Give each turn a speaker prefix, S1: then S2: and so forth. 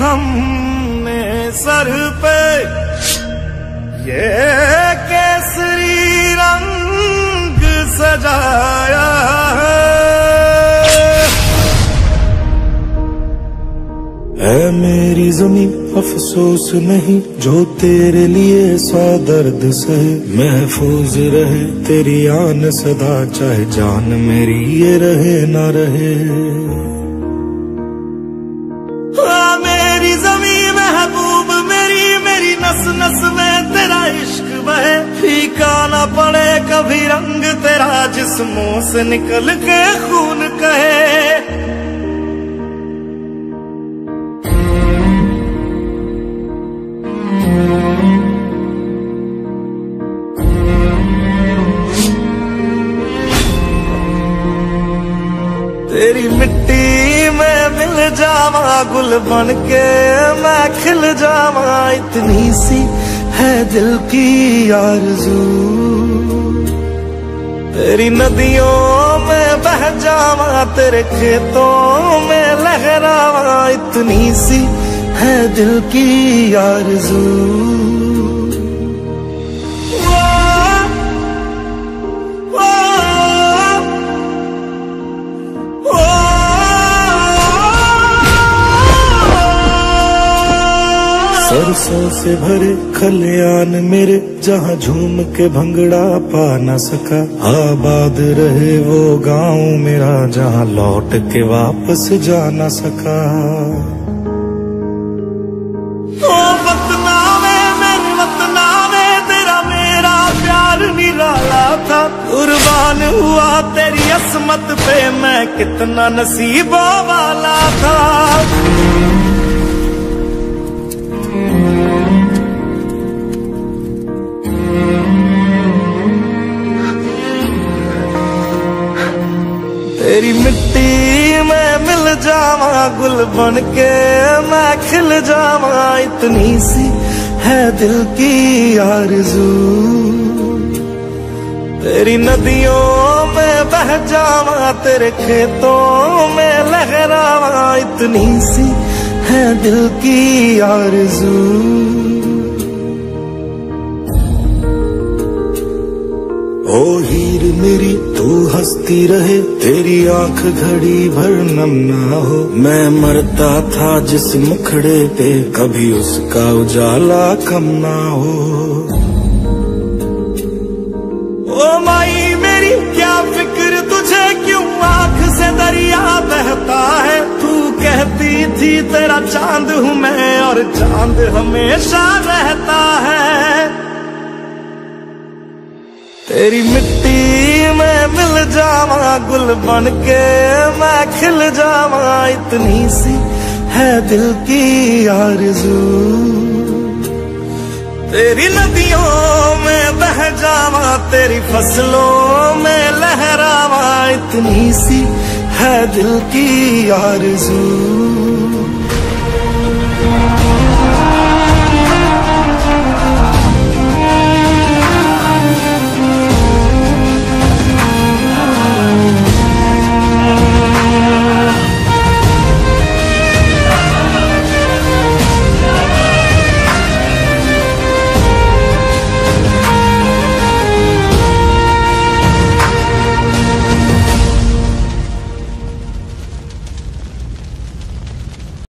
S1: हमने सर पे ये केसरी रंग सजाया है मेरी ज़मीं अफसोस नहीं जो तेरे लिए 100 दर्द सहे महफूज रहे तेरी आन सदा चाहे जान मेरी ये रहे ना रहे। मेरी ज़मीं महबूब मेरी नस नस में तेरा इश्क बहे फीका ना पड़े कभी रंग तेरा जिस्मों से निकल के खून कहे। तेरी मिट्टी में मिल जावा गुल बन के मैं खिल जावा इतनी सी है दिल की आरज़ू। तेरी नदियों में बह जावा तेरे खेतों में लहरावा इतनी सी है दिल की आरज़ू। सरसों से भरे खलियान मेरे जहाँ झूम के भंगड़ा पा न सका आबाद रहे वो गाँव मेरा जहाँ लौट के वापस जा न सका। ओ वतना में मेरे वतना में तेरा मेरा प्यार निराला था कुर्बान हुआ तेरी असमत पे मैं कितना नसीबों वाला था। तेरी मिट्टी में मिल जावा गुल बन के मैं खिल जावा इतनी सी है दिल की आरज़ू। तेरी नदियों में बह जावा तेरे खेतों में लहरावा इतनी सी है दिल की आरज़ू। ओ हीर मेरी तू हंसती रहे तेरी आंख घड़ी भर नम ना हो मैं मरता था जिस मुखड़े पे कभी उसका उजाला कम ना हो। ओ माई मेरी क्या फिक्र तुझे क्यों आंख से दरिया बहता है तू कहती थी तेरा चांद हूँ मैं और चांद हमेशा रहता है। तेरी मिट्टी में मिल जावा गुल बन के मैं खिल जावा इतनी सी है दिल की आरज़ू। तेरी नदियों में बह जावा तेरी फसलों में लहरावा इतनी सी है दिल की आरज़ू।